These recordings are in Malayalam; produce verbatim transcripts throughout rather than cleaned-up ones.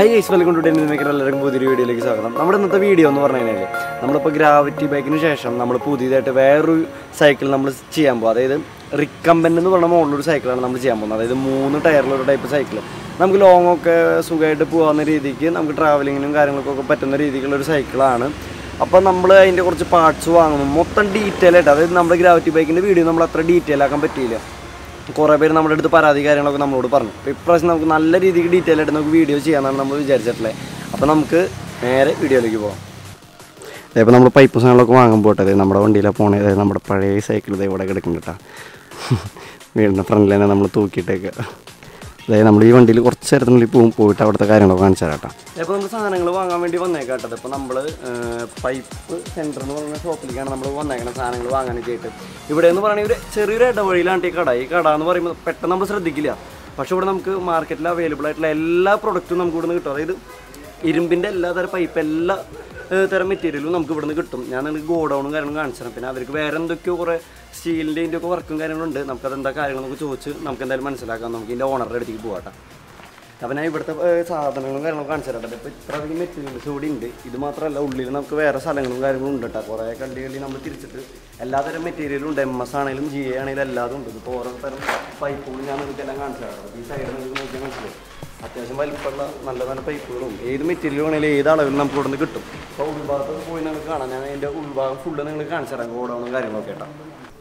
Hi guys, welcome to Dennis Maker. എല്ലാവർക്കും പുതിയൊരു വീഡിയോയിലേക്ക് സ്വാഗതം. നമ്മുടെ ഇന്നത്തെ വീഡിയോ എന്ന് പറഞ്ഞു കഴിഞ്ഞാൽ നമ്മളിപ്പോൾ ഗ്രാവിറ്റി ബൈക്കിന് ശേഷം നമ്മൾ പുതിയതായിട്ട് വേറൊരു സൈക്കിൾ നമ്മൾ ചെയ്യാൻ പോകും. അതായത് റിക്കമ്പൻ്റ് എന്ന് പറഞ്ഞ മോഡലൊരു സൈക്കിളാണ് നമ്മൾ ചെയ്യാൻ പോകുന്നത്. അതായത് മൂന്ന് ടയറിലൊരു ടൈപ്പ് സൈക്കിൾ നമുക്ക് ലോങ് ഒക്കെ സുഖമായിട്ട് പോകാവുന്ന രീതിക്ക് നമുക്ക് ട്രാവലിങ്ങിനും കാര്യങ്ങൾക്കൊക്കെ പറ്റുന്ന രീതിക്കുള്ളൊരു സൈക്കിളാണ്. അപ്പോൾ നമ്മൾ അതിൻ്റെ കുറച്ച് പാർട്സ് വാങ്ങുമ്പോൾ മൊത്തം ഡീറ്റെയിൽ ആയിട്ട്, അതായത് നമ്മുടെ ഗ്രാവിറ്റി ബൈക്കിൻ്റെ വീഡിയോ നമ്മൾ അത്ര ഡീറ്റെയിൽ ആക്കാൻ പറ്റിയില്ല. കുറേ പേര് നമ്മുടെ അടുത്ത് പരാതി കാര്യങ്ങളൊക്കെ നമ്മളോട് പറഞ്ഞു. അപ്പോൾ ഇപ്രാവശ്യം നമുക്ക് നല്ല രീതിക്ക് ഡീറ്റെയിൽ ആയിട്ട് നമുക്ക് വീഡിയോ ചെയ്യാമെന്നാണ് നമ്മൾ വിചാരിച്ചിട്ടുള്ളത്. അപ്പോൾ നമുക്ക് നേരെ വീഡിയോയിലേക്ക് പോകാം. അതേപോലെ നമ്മൾ പൈപ്പ് സാധനങ്ങളൊക്കെ വാങ്ങാൻ പോട്ടെ. അതായത് നമ്മുടെ വണ്ടിയിലാണ് പോണേ. അതായത് നമ്മുടെ പഴയ സൈക്കിൾ ഇത് ഇവിടെ കിടക്കുന്നുണ്ട് കേട്ടോ. വീടിൻ്റെ ഫ്രണ്ടിൽ തന്നെ നമ്മൾ തൂക്കിയിട്ടേക്ക്. അതായത് നമ്മൾ ഈ വണ്ടിയിൽ കുറച്ച് നേരത്തിനുള്ളിൽ പോകും, പോയിട്ട് അവിടുത്തെ കാര്യങ്ങളൊക്കെ കാണിച്ചു തരാം കേട്ടോ. അപ്പോൾ നമ്മൾ സാധനങ്ങൾ വാങ്ങാൻ വേണ്ടി വന്നേക്കാട്ടത്. ഇപ്പോൾ നമ്മൾ പൈപ്പ് സെൻറ്റർ എന്ന് പറയുന്ന ഷോപ്പിലേക്കാണ് നമ്മൾ വന്നേക്കുന്നത് സാധനങ്ങൾ വാങ്ങാനൊക്കെ ആയിട്ട്. ഇവിടെ എന്ന് പറയുന്നത് ഒരു ചെറിയൊരു ഇടവഴിയിലാണ് ഈ കട. ഈ കട എന്ന് പറയുമ്പോൾ പെട്ടെന്ന് നമ്മൾ ശ്രദ്ധിക്കില്ല. പക്ഷേ ഇവിടെ നമുക്ക് മാർക്കറ്റിൽ അവൈലബിൾ ആയിട്ടുള്ള എല്ലാ പ്രൊഡക്റ്റും നമുക്ക് ഇവിടെ നിന്ന് കിട്ടും. അതായത് ഇരുമ്പിൻ്റെ എല്ലാ തരം പൈപ്പ്, എല്ലാ തരം മെറ്റീരിയലും നമുക്ക് ഇവിടെ നിന്ന് കിട്ടും. ഞാൻ നിങ്ങൾക്ക് ഗോഡൗണും കാര്യങ്ങളും കാണിച്ചു തരാം. പിന്നെ അവർക്ക് വേറെ എന്തൊക്കെയോ കുറേ സ്റ്റീലിൻ്റെ ഇതിൻ്റെയൊക്കെ വർക്കും കാര്യങ്ങളുണ്ട്. നമുക്കതെന്താ കാര്യങ്ങൾ നമുക്ക് ചോദിച്ച് നമുക്ക് എന്തായാലും മനസ്സിലാക്കാം. നമുക്ക് ഇതിൻ്റെ ഓണറുടെ അടുത്തേക്ക് പോകാം. അപ്പോൾ ഞാൻ ഇവിടുത്തെ സാധനങ്ങളും കാര്യങ്ങളൊക്കെ കാണിച്ചു തരാം. ഇപ്പോൾ ഇത്ര അധികം മെറ്റീരിയൽസ് കൂടി ഉണ്ട്. ഇത് മാത്രമല്ല, ഉള്ളിൽ നമുക്ക് വേറെ സ്ഥലങ്ങളും കാര്യങ്ങളും ഉണ്ട് കേട്ടോ. കുറേ കണ്ടി കണ്ടി നമ്മൾ തിരിച്ചിട്ട് എല്ലാതരം മെറ്റീരിയലും ഉണ്ട്. എം എസ് ആണെങ്കിലും ജി എ ആണെങ്കിലും എല്ലാതും ഉണ്ട്. ഇപ്പോൾ ഓരോ തരം പൈപ്പുകളും ഞാൻ നിങ്ങൾക്കെല്ലാം കാണിച്ചു തരാം. ഈ സൈഡിൽ നിങ്ങൾക്ക് നോക്കിയാൽ മനസ്സിലാവും. അത്യാവശ്യം വലിപ്പമുള്ള നല്ല നല്ല പൈപ്പുകളും ഏത് മെറ്റീരിയൽ വേണമെങ്കിലും ഏത് അളവിലും നമുക്ക് ഇവിടെ നിന്ന് കിട്ടും. അപ്പോൾ ഉൾഭാഗത്തൊക്കെ പോയി നിങ്ങൾക്ക് കാണാം. ഞാൻ അതിൻ്റെ ഉൾഭാഗം ഫുള്ള് നിങ്ങൾ കാണിച്ചു തരാം, ഗോഡൗണും കാര്യങ്ങളൊക്കെ കേട്ടോ.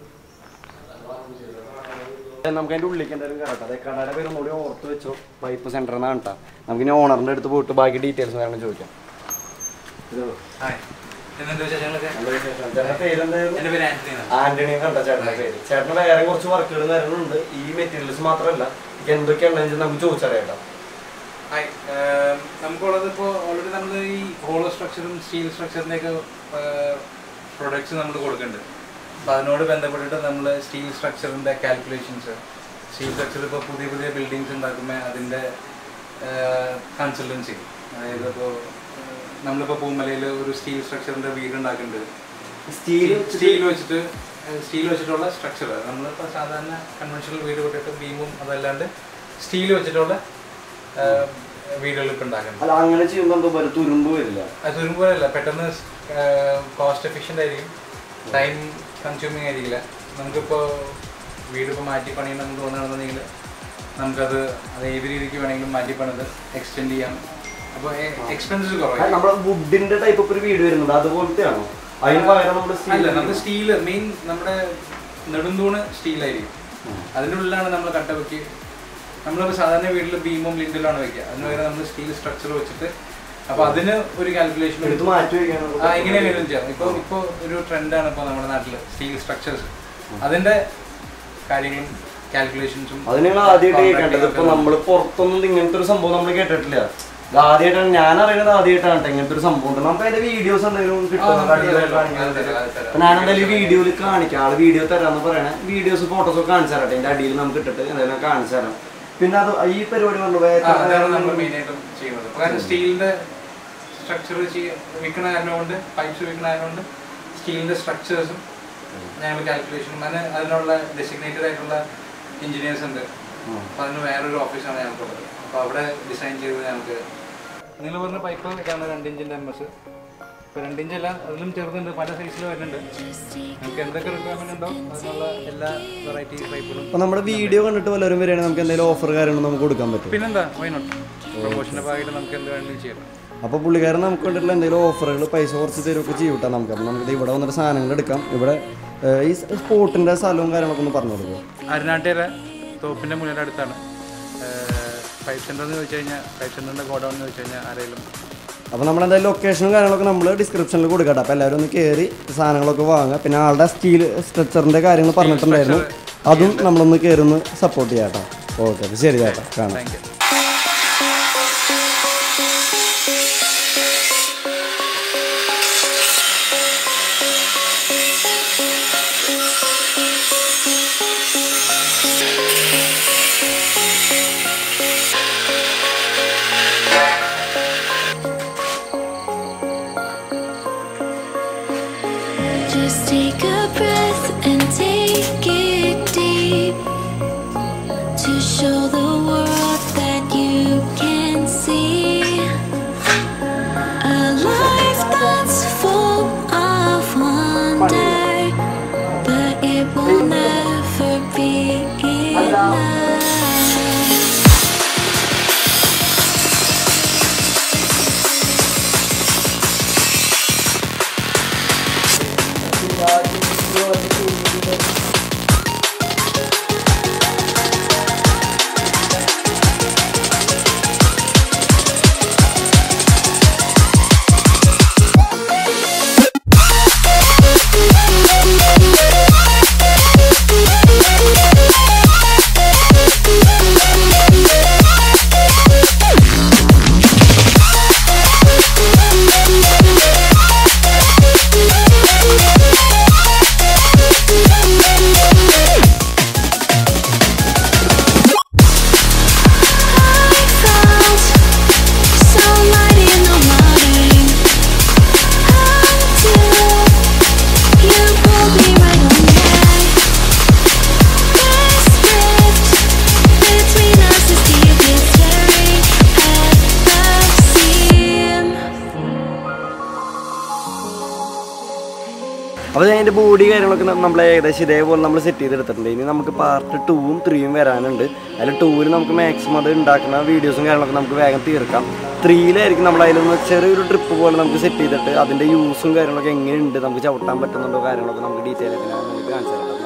നമുക്ക് അതിൻ്റെ ഉള്ളിലേക്ക് എന്തായാലും കയറട്ടെ. അതായത് കടയുടെ പേര് ഒന്നുകൂടി ഓർത്ത് വെച്ചോ, പൈപ്പ് സെൻ്റർ എന്നാണ് കേട്ടോ. നമുക്ക് ഇനി ഓണറിൻ്റെ അടുത്ത് പോയിട്ട് ബാക്കി ഡീറ്റെയിൽസ് കാര്യങ്ങൾ ചോദിക്കാം. ആന്റണി കണ്ട ചേട്ടൻ്റെ പേര്. ചേട്ടന് വേറെ കുറച്ച് വർക്കുകളും കാര്യങ്ങളുണ്ട്. ഈ മെറ്റീരിയൽസ് മാത്രമല്ല, എന്തൊക്കെയാണെന്ന് വെച്ചാൽ നമുക്ക് ചോദിച്ചറിയാം കേട്ടോ. ഹായ്, നമുക്കുള്ളത് ഇപ്പോൾ ഓൾറെഡി നമ്മൾ ഈ ഹോളോ സ്ട്രക്ചറും സ്റ്റീൽ സ്ട്രക്ചറിൻ്റെയൊക്കെ പ്രൊഡക്ട്സ് നമ്മൾ കൊടുക്കുന്നുണ്ട്. അപ്പോൾ അതിനോട് ബന്ധപ്പെട്ടിട്ട് നമ്മൾ സ്റ്റീൽ സ്ട്രക്ചറിൻ്റെ കാൽക്കുലേഷൻസ്, സ്റ്റീൽ സ്ട്രക്ചർ ഇപ്പോൾ പുതിയ പുതിയ ബിൽഡിങ്സ് ഉണ്ടാക്കുമ്പോൾ അതിൻ്റെ കൺസൾട്ടൻസി, അതായത് ഇപ്പോൾ നമ്മളിപ്പോൾ പൂമലയിൽ ഒരു സ്റ്റീൽ സ്ട്രക്ചറിൻ്റെ വീട് ഉണ്ടാക്കുന്നുണ്ട്. സ്റ്റീൽ സ്റ്റീൽ വെച്ചിട്ട് സ്റ്റീൽ വെച്ചിട്ടുള്ള സ്ട്രക്ചർ നമ്മളിപ്പോൾ സാധാരണ കൺവെൻഷണൽ വീട് വിട്ടിട്ട് ബീമും അതല്ലാണ്ട് സ്റ്റീൽ വെച്ചിട്ടുള്ള വീടുകൾ ഇപ്പം ഉണ്ടാക്കുന്നുണ്ട്. അങ്ങനെ ചെയ്യുമ്പോൾ തുരുമ്പ് വരില്ല. അത് തുരുമ്പ് വരില്ല, പെട്ടെന്ന് കോസ്റ്റ് എഫിഷ്യൻ്റ് ആയിരിക്കും, ടൈം കൺസ്യൂമിങ് ആയിരിക്കില്ല. നമുക്കിപ്പോൾ വീടിപ്പോൾ മാറ്റി പണിയണം എന്ന് തോന്നുകയാണെന്നുണ്ടെങ്കിൽ നമുക്കത് അത് ഏത് രീതിക്ക് വേണമെങ്കിലും മാറ്റി പണിത് എക്സ്റ്റെൻഡ് ചെയ്യാം. അപ്പോൾ എക്സ്പെൻസസ് കുറവാണ്. നമ്മുടെ വുഡിൻ്റെ ടൈപ്പ് ഒരു വീട് വരുന്നുണ്ട്, അതുപോലത്തെയാണോ? അതിന് പകരം നമ്മൾ അല്ല, നമുക്ക് സ്റ്റീല് മെയിൻ നമ്മുടെ നെടുന്തൂണ് സ്റ്റീലായിരിക്കും. അതിൻ്റെ ഉള്ളിലാണ് നമ്മൾ കട്ട വെക്കുക. നമ്മളിപ്പോൾ സാധാരണ വീട്ടിൽ ബീമും ലിൻഡലാണ് വെക്കുക. അതിന് പകരം നമ്മൾ സ്റ്റീൽ സ്ട്രക്ചർ വെച്ചിട്ട്, അപ്പോൾ അതിന് ഒരു കാൽക്കുലേഷൻ എടുത്ത് മാറ്റി വയ്ക്കാൻ എങ്ങനെയാണെങ്കിലും ചെയ്യാം. ഇപ്പോൾ ഇപ്പോൾ ഒരു ട്രെൻഡാണ് ഇപ്പോൾ നമ്മുടെ നാട്ടിൽ സ്റ്റീൽ സ്ട്രക്ചേഴ്സ്. അതിൻ്റെ കാര്യങ്ങളും കാൽക്കുലേഷൻസും അത് നിങ്ങൾ ആദ്യമായിട്ട് കേട്ടത്. ഇപ്പോൾ നമ്മൾ പുറത്തൊന്നും ഇങ്ങനത്തെ ഒരു സംഭവം നമ്മൾ കേട്ടിട്ടില്ല. ആദ്യമായിട്ടാണ് ഞാൻ അറിയുന്നത്. ആദ്യമായിട്ടാണ് ഇങ്ങനത്തെ ഒരു സംഭവം ഉണ്ട്. നമുക്ക് അതിന്റെ വീഡിയോസ് എന്തെങ്കിലും കിട്ടും. ഞാൻ എന്തായാലും വീഡിയോയിൽ കാണിക്കാം. ആള് വീഡിയോ തരാന്ന് പറയണേ. വീഡിയോസ് ഫോട്ടോസ് ഒക്കെ കാണിച്ചു തരട്ടെ. അതിന്റെ അടിയിൽ നമുക്ക് ഇട്ടിട്ട് എന്തായാലും കാണിച്ചു തരാം. പിന്നെ അത് ഈ പരിപാടി നമ്മൾ മെയിനായിട്ടും ചെയ്യുന്നത്. കാരണം സ്റ്റീലിന്റെ സ്ട്രക്ചർ വിൽക്കണ കാരണം കൊണ്ട്, പൈപ്പ്സ് വിൽക്കണ കാരണം കൊണ്ട് സ്റ്റീലിന്റെ സ്ട്രക്ചേഴ്സും ഞങ്ങൾ കാൽക്കുലേഷനും അതിന് അതിനുള്ള ഡെസിഗ്നേറ്റഡ് ആയിട്ടുള്ള എഞ്ചിനീയേഴ്സ് ഉണ്ട്. അപ്പോൾ അതിന് വേറൊരു ഓഫീസാണ് ഞങ്ങൾക്കുള്ളത്. അപ്പോൾ അവിടെ ഡിസൈൻ ചെയ്ത് ഞങ്ങൾക്ക് നിങ്ങൾ പറഞ്ഞ പൈപ്പ് വെക്കാണ് രണ്ട് ഇഞ്ചിൻ്റെ എം എസ്. ഇപ്പോൾ രണ്ട് ഇഞ്ചല്ല, അതിലും ചെറുതുണ്ട്, പല സൈസിൽ വരുന്നുണ്ട്. നമുക്ക് എന്തൊക്കെ റിക്വയർമെൻറ്റ് ഉണ്ടോ അതിനുള്ള എല്ലാ വെറൈറ്റി പൈപ്പുകളും. അപ്പോൾ നമ്മുടെ വീഡിയോ കണ്ടിട്ട് വല്ലവരും വരികയാണെങ്കിൽ നമുക്ക് എന്തെങ്കിലും ഓഫർ കാര്യങ്ങൾ നമുക്ക് കൊടുക്കാൻ പറ്റും. പിന്നെന്താ, വൈ നോട്ട്, പ്രൊമോഷൻ്റെ ഭാഗമായിട്ട് നമുക്ക് എന്ത് വേണമെങ്കിലും ചെയ്യാം. അപ്പോൾ പുള്ളിക്കാരൻ നമുക്ക് വേണ്ടിയിട്ടുള്ള എന്തെങ്കിലും ഓഫറുകൾ പൈസ കുറച്ച് തരുമൊക്കെ ചെയ്യൂട്ടാ നമുക്ക്. അപ്പോൾ നമുക്ക് ഇവിടെ വന്നിട്ട് സാധനങ്ങൾ എടുക്കാം. ഇവിടെ ഈ സ്പോട്ടിൻ്റെ സ്ഥലവും കാര്യങ്ങളൊക്കെ ഒന്ന് പറഞ്ഞു കൊടുക്കും. അരുനാട്ടേര തോപ്പിൻ്റെ മുന്നിൻ്റെ അടുത്താണ്. പൈപ്പ് സെൻ്റർ എന്ന് ചോദിച്ചു കഴിഞ്ഞാൽ, പൈപ്പ് സെൻ്ററിൻ്റെ ഗോഡൗൺ എന്ന് ചോദിച്ചു കഴിഞ്ഞാൽ ആരെങ്കിലും. അപ്പോൾ നമ്മളെന്തായാലും ലൊക്കേഷനും കാര്യങ്ങളൊക്കെ നമ്മൾ ഡിസ്ക്രിപ്ഷനിൽ കൊടുക്കട്ടെ. അപ്പോൾ എല്ലാവരും ഒന്ന് കയറി സാധനങ്ങളൊക്കെ വാങ്ങുക. പിന്നെ ആളുടെ സ്റ്റീൽ സ്ട്രക്ചറിൻ്റെ കാര്യങ്ങൾ പറഞ്ഞിട്ടുണ്ടായിരുന്നു, അതും നമ്മളൊന്ന് കയറി ഒന്ന് സപ്പോർട്ട് ചെയ്യാം കേട്ടോ. ഓക്കെ, അപ്പോൾ ശരി ചേട്ടാ, കാണാം. Just take a breath and take it deep to show the world that you can see. അപ്പോൾ അതിൻ്റെ ബോഡി കാര്യങ്ങളൊക്കെ നമ്മൾ ഏകദേശം ഇതേപോലെ നമ്മൾ സെറ്റ് ചെയ്തെടുത്തിട്ടുണ്ട്. ഇനി നമുക്ക് പാർട്ട് ടൂവും ത്രീയും വരാനുണ്ട്. അതിൽ ടൂവിൽ നമുക്ക് മാക്സിമം അത് ഉണ്ടാക്കുന്ന വീഡിയോസും കാര്യങ്ങളൊക്കെ നമുക്ക് വേഗം തീർക്കാം. ത്രീയിലായിരിക്കും നമ്മൾ അതിലൊന്ന് ചെറിയൊരു ട്രിപ്പ് പോലെ നമുക്ക് സെറ്റ് ചെയ്തിട്ട് അതിൻ്റെ യൂസും കാര്യങ്ങളൊക്കെ എങ്ങനെയുണ്ട്, നമുക്ക് ചവിട്ടാൻ പറ്റുന്നുണ്ടോ കാര്യങ്ങളൊക്കെ നമുക്ക് ഡീറ്റെയിൽ ആയിട്ട് ഞാൻ നിങ്ങൾക്ക് കാണിച്ചു തരാം.